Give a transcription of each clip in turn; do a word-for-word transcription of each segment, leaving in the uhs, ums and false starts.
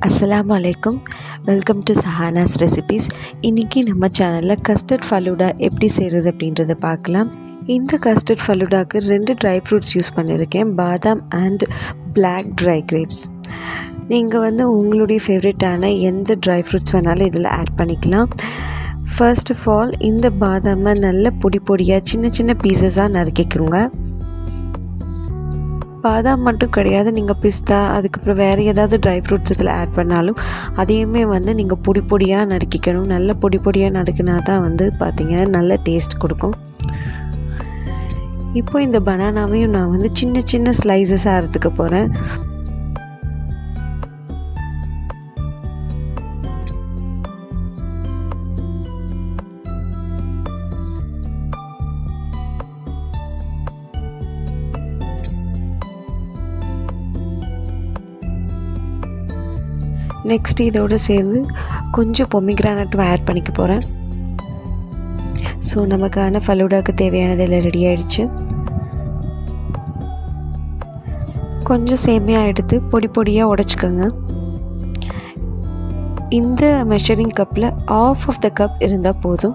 Assalamu alaikum. Welcome to Sahana's recipes. இன்னைக்கு நம்ம சேனல்ல கஸ்டர்ட் ஃபலூடா எப்படி செய்யறது அப்படின்றத பார்க்கலாம். இந்த கஸ்டர்ட் ஃபலூடாக்கு ரெண்டு ட்ரை ஃப்ரூட்ஸ் யூஸ் பண்ணியிருக்கேன், பாதாம் அண்ட் black dry grapes. நீங்கள் வந்து உங்களுடைய ஃபேவரட்டான எந்த ட்ரை ஃப்ரூட்ஸ் வேணாலும் இதில் ஆட் பண்ணிக்கலாம். ஃபர்ஸ்ட் ஆஃப் ஆல் இந்த பாதாமை நல்ல பொடி பொடியாக சின்ன சின்ன பீசஸாக நறுக்கிக்கோங்க. பாதாம் மட்டும் கிடையாது, நீங்கள் பிஸ்தா அதுக்கப்புறம் வேறு ஏதாவது ட்ரை ஃப்ரூட்ஸ் இதில் ஆட் பண்ணாலும் அதையுமே வந்து நீங்கள் பொடி பொடியாக நறுக்கிக்கணும். நல்ல பொடி பொடியாக நறுக்கினா தான் வந்து பார்த்திங்கன்னா நல்ல டேஸ்ட் கொடுக்கும். இப்போ இந்த பனானாவையும் நான் வந்து சின்ன சின்ன ஸ்லைசஸாக அறுத்துக்க போகிறேன். நெக்ஸ்ட் இதோடு சேர்ந்து கொஞ்சம் பொமிக்ரானட்டும் ஆட் பண்ணிக்க போகிறேன். ஸோ நமக்கான ஃபலூடாவுக்கு தேவையானது எல்லாம் ரெடி ஆகிடுச்சு. கொஞ்சம் சேமியாக எடுத்து பொடி பொடியாக உடச்சிக்கோங்க. இந்த மெஷரிங் கப்பில் ஆஃப் ஆஃப் த கப் இருந்தால் போதும்.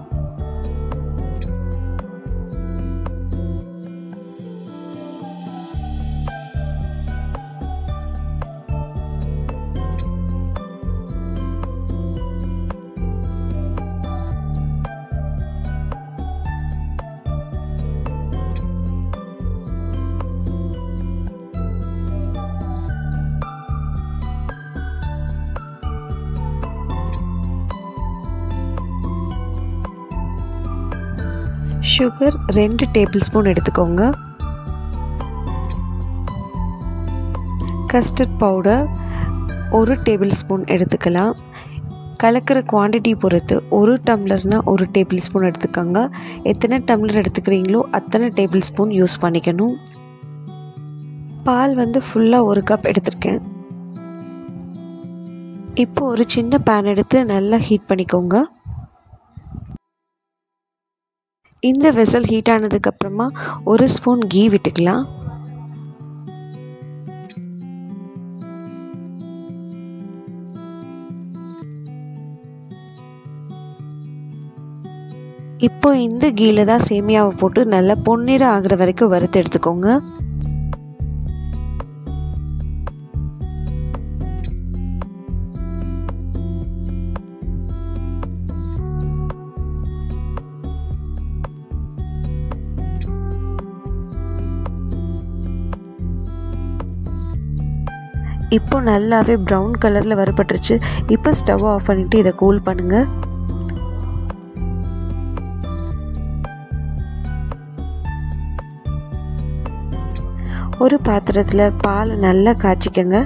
சுகர் ரெண்டு டேபிள் ஸ்பூன் எடுத்துக்கோங்க. கஸ்டர்ட் பவுடர் ஒரு டேபிள் ஸ்பூன் எடுத்துக்கலாம். கலக்கிற குவான்டிட்டி பொறுத்து ஒரு டம்ளர்னால் ஒரு டேபிள் ஸ்பூன் எடுத்துக்கோங்க. எத்தனை டம்ளர் எடுத்துக்கிறீங்களோ அத்தனை டேபிள் ஸ்பூன் யூஸ் பண்ணிக்கணும். பால் வந்து ஃபுல்லாக ஒரு கப் எடுத்துருக்கேன். இப்போ ஒரு சின்ன பேன் எடுத்து நல்லா ஹீட் பண்ணிக்கோங்க. இந்த வெசல் ஹீட் ஆனதுக்கப்புறமா ஒரு ஸ்பூன் கீ விட்டுக்கலாம். இப்போ இந்த கீல தான் சேமியாவை போட்டு நல்லா பொன்னிறம் ஆகிற வரைக்கும் வறுத்து எடுத்துக்கோங்க. இப்போ நல்லாவே ப்ரௌன் கலரில் வறுபட்டுருச்சு. இப்போ ஸ்டவ் ஆஃப் பண்ணிவிட்டு இதை கூல் பண்ணுங்கள். ஒரு பாத்திரத்தில் பால் நல்லா காய்ச்சிக்கங்க.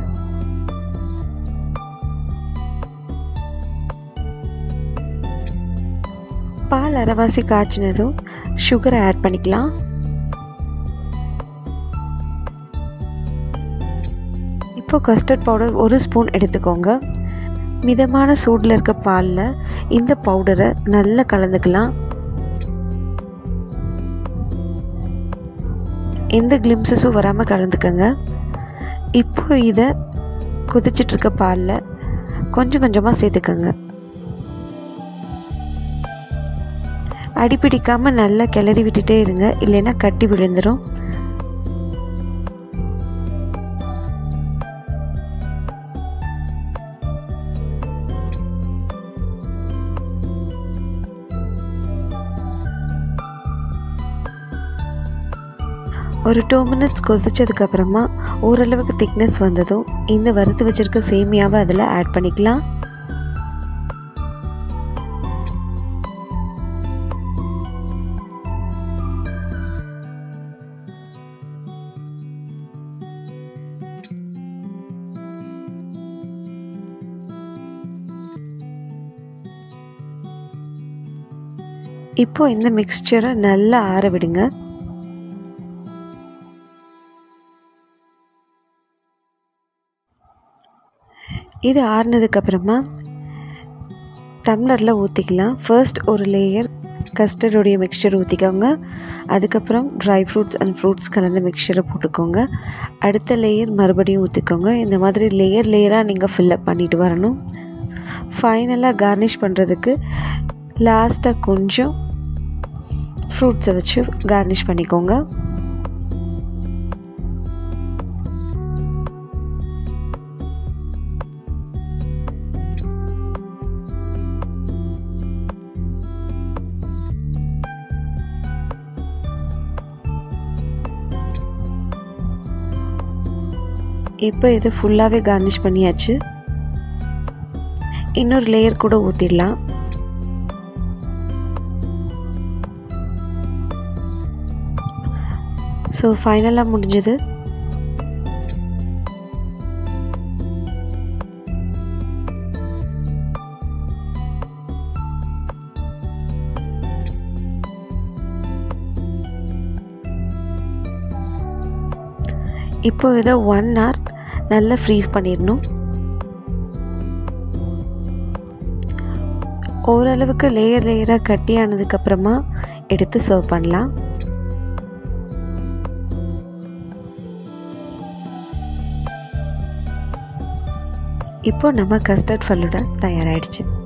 பால் அரைவாசி காய்ச்சினதும் சுகரை ஆட் பண்ணிக்கலாம். இப்போ கஸ்டர்ட் பவுடர் ஒரு ஸ்பூன் எடுத்துக்கோங்க. மிதமான சூடில் இருக்க பாலில் இந்த பவுடரை நல்லா கலந்துக்கலாம். எந்த கிளிம்ஸஸும் வராமல் கலந்துக்கங்க. இப்போ இதை கொதிச்சிட்ருக்க பாலில் கொஞ்சம் கொஞ்சமாக சேர்த்துக்கோங்க. அடிப்பிடிக்காமல் நல்லா கிளறி விட்டுட்டே இருங்க, இல்லைன்னா கட்டி விழுந்துடும். ஒரு டூ மினிட்ஸ் கொதிச்சதுக்கப்புறமா ஓரளவுக்கு திக்னஸ் வந்ததும் இந்த வறுத்து வச்சுருக்க சேமியாவை அதில் ஆட் பண்ணிக்கலாம். இப்போ இந்த மிக்ஸ்சரை நல்லா ஆற விடுங்க. இது ஆறுனதுக்கப்புறமா டம்ளரில் ஊற்றிக்கலாம். ஃபர்ஸ்ட் ஒரு லேயர் கஸ்டர்டோடைய மிக்சர் ஊற்றிக்கோங்க. அதுக்கப்புறம் ட்ரை ஃப்ரூட்ஸ் அண்ட் ஃப்ரூட்ஸ் கலந்த மிக்சரை போட்டுக்கோங்க. அடுத்த லேயர் மறுபடியும் ஊற்றிக்கோங்க. இந்த மாதிரி லேயர் லேயராக நீங்கள் ஃபில்லப் பண்ணிட்டு வரணும். ஃபைனலாக கார்னிஷ் பண்ணுறதுக்கு லாஸ்ட்டாக கொஞ்சம் ஃப்ரூட்ஸை வச்சு கார்னிஷ் பண்ணிக்கோங்க. இப்போ இதை ஃபுல்லாகவே கார்னிஷ் பண்ணியாச்சு. இன்னொரு லேயர் கூட ஊற்றிடலாம். ஸோ ஃபைனலாக முடிஞ்சது. இப்போ இதை ஒன் ஹவர் நல்லா ஃப்ரீஸ் பண்ணிடணும். ஓரளவுக்கு லேயர் லேயராக கட்டியானதுக்கப்புறமா எடுத்து சர்வ் பண்ணலாம். இப்போ நம்ம கஸ்டர்ட் ஃபலூடா தயாராகிடுச்சு.